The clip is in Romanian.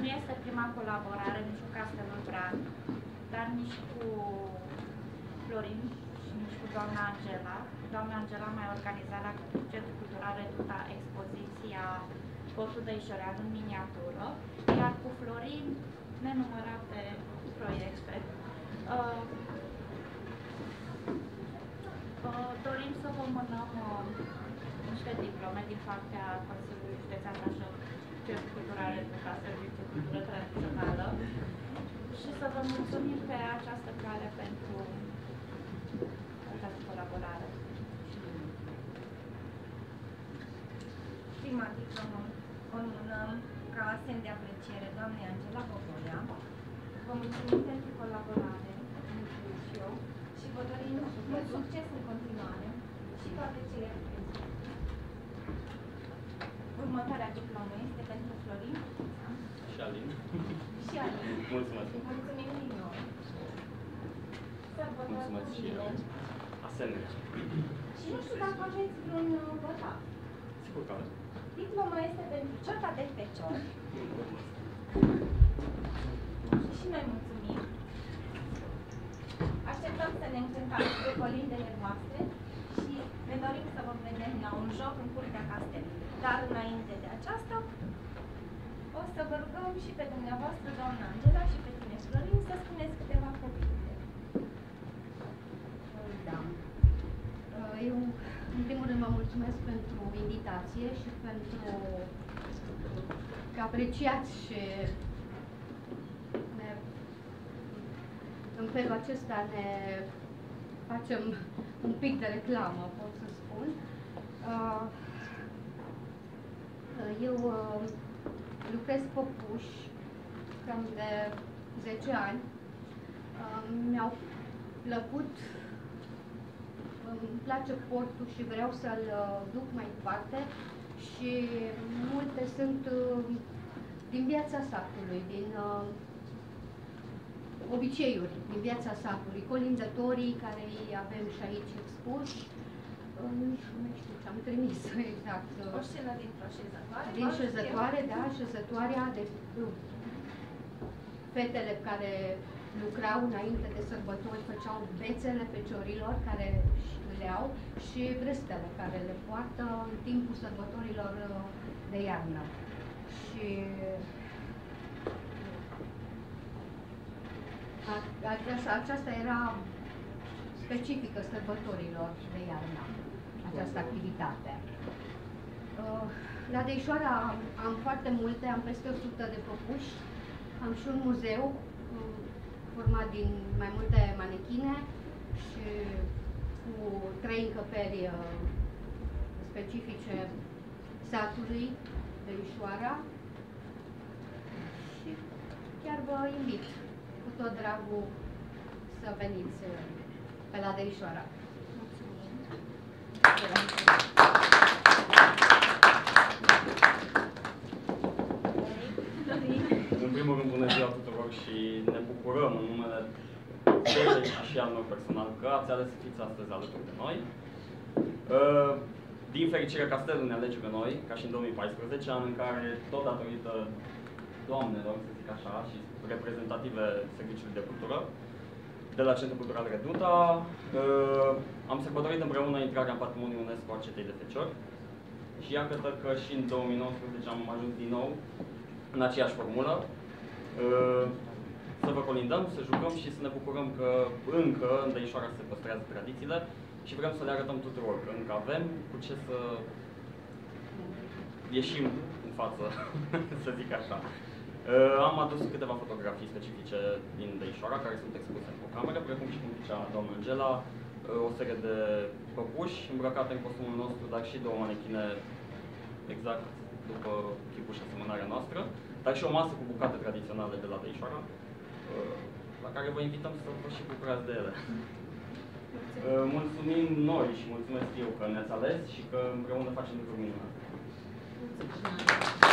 este prima colaborare nici cu Castelul Bran, dar nici cu Florin și nici cu doamna Angela. Doamna Angela mai organizat la Centrul Cultural Reduta expoziția Portul Dăișorean în miniatură, iar cu Florin nenumărate proiecte. Dorim să vă mânăm niște diplome din partea Consiliului Județean Brașov, Centrul Cultural Reduta, Serviciul Cultură Tradițională, și să vă mulțumim pe această cale pentru această colaborare. Prima diplomă o înmânăm ca semn de apreciere doamnei Angela Bobolea. Vă mulțumim pentru colaborare, mulțumim și eu, și vă dorim mult succes în continuare și toate cele puteți. Următoarea diplomă este pentru Florin și Alin. Și Alin. Mulțumesc. Mulțumim din nou. Mulțumesc și eu. Asemenea. Și nu știu dacă aveți vreun votat. Sigur că avem. Diploma este pentru Ciota de Fecior. Și noi mulțumim. Așteptăm să ne încântați pe colindele voastre și ne dorim să vă vedem la un joc în Curtea Castelului. Dar înainte de aceasta, o să vă rugăm și pe dumneavoastră, doamna Angela, și pe tine, Florin, să spuneți câteva cuvinte. Da. Eu, în primul rând, vă mulțumesc pentru invitație și pentru că apreciați și în felul acesta ne facem un pic de reclamă, pot să spun. Eu lucrez păpuși cam de 10 ani. Mi-au plăcut, îmi place portul și vreau să-l duc mai departe și multe sunt din viața satului, din obiceiuri din viața satului, colinzătorii care îi avem și aici expuși. Nu știu ce am trimis exact. O scenă dintr-o șezătoare. Din șezătoare, da, șezătoarea de fetele care lucrau înainte de sărbători, făceau bețele feciorilor care le au și brestele care le poartă în timpul sărbătorilor de iarnă. Și aceasta era specifică sărbătorilor de iarnă, această activitate. La Deișoara am foarte multe, am peste 100 de păpuși, am și un muzeu format din mai multe manechine și cu 3 încăperi specifice satului Deișoara și chiar vă invit cu tot dragul să veniți pe la Deișoara. Mulțumim. În primul rând, bună ziua tuturor și ne bucurăm în numele și al meu personal că ați ales să fiți astăzi alături de noi. Din fericire, Castelul ne alege pe noi, ca și în 2014, an în care, tot datorită doamnelor, să zic așa, și reprezentative Serviciului de Cultură, de la Centrul Cultural Reduta, am sărbătorit împreună intrarea în patrimoniul UNESCO a Cetei de Feciori și iată că și în 2019 am ajuns din nou în aceeași formulă, să vă colindăm, să jucăm și să ne bucurăm că încă în Deișoara se păstrează tradițiile și vrem să le arătăm tuturor că încă avem cu ce să ieșim în față, să zic așa. Am adus câteva fotografii specifice din Deișoara, care sunt expuse în o cameră, precum și cum zicea doamna Angela, o serie de păpuși îmbrăcate în costumul nostru, dar și două manechine exact după chipul și asemănarea noastră, dar și o masă cu bucate tradiționale de la Deișoara, la care vă invităm să vă și bucurați de ele. Mulțumim noi și mulțumesc eu că ne-ați ales și că împreună facem lucruri minunate.